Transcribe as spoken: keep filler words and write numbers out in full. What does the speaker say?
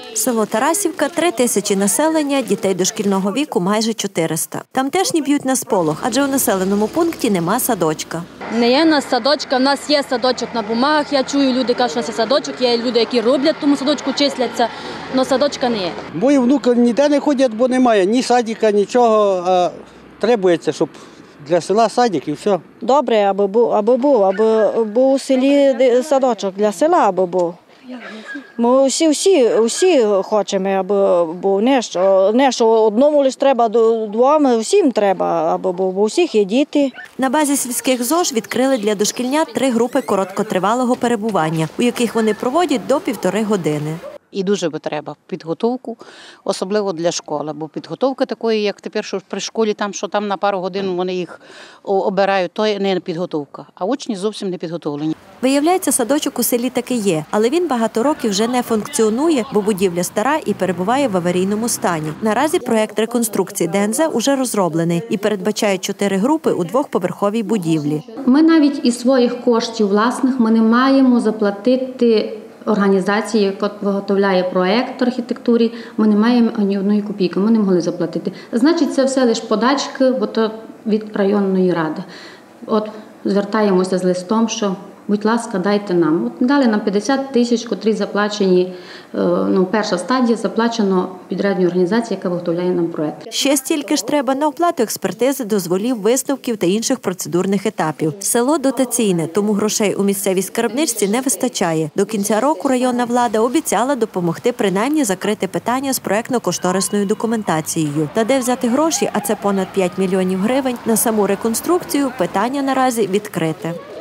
Село Тарасівка – три тисячі населення, дітей дошкільного віку – майже чотириста. Тамтешні б'ють на сполох, адже у населеному пункті нема садочка. Не є в нас садочка, в нас є садочок на бумагах. Я чую, люди кажуть, що у нас є садочок, є люди, які роблять, тому садочку числяться, але садочка не є. Мої внуки ніде не ходять, бо немає ні садика, нічого, а требується, щоб для села садик і все. Добре, аби був, аби був, аби був у селі садочок для села, аби був. Ми всі, всі, всі хочемо, аби був. Не що, не що одному лише треба, двом, всім треба, аби був. Бо у всіх є діти. На базі сільських ЗОЖ відкрили для дошкільнят три групи короткотривалого перебування, у яких вони проводять до півтори години. І дуже би треба підготовку, особливо для школи, бо підготовка такої, як тепер, що при школі, там, що там на пару годин вони їх обирають, то не підготовка, а учні зовсім не підготовлені. Виявляється, садочок у селі таки є, але він багато років вже не функціонує, бо будівля стара і перебуває в аварійному стані. Наразі проект реконструкції Д Н З уже розроблений і передбачає чотири групи у двохповерховій будівлі. Ми навіть із своїх коштів власних ми не маємо заплатити організації, яка виготовляє проєкт архітектурі, ми не маємо ні одної копійки, ми не могли заплатити. Значить, це все лише подачки, бо то від районної ради. От звертаємося з листом, що, будь ласка, дайте нам. От дали нам п'ятдесят тисяч, котрі заплачені, ну, перша стадія заплачено підрядній організації, яка виготовляє нам проєкт. Ще стільки ж треба на оплату експертизи, дозволів, висновків та інших процедурних етапів. Село дотаційне, тому грошей у місцевій скарбничці не вистачає. До кінця року районна влада обіцяла допомогти принаймні закрити питання з проєктно-кошторисною документацією. Та де взяти гроші, а це понад п'ять мільйонів гривень, на саму реконструкцію, питання наразі відкрите.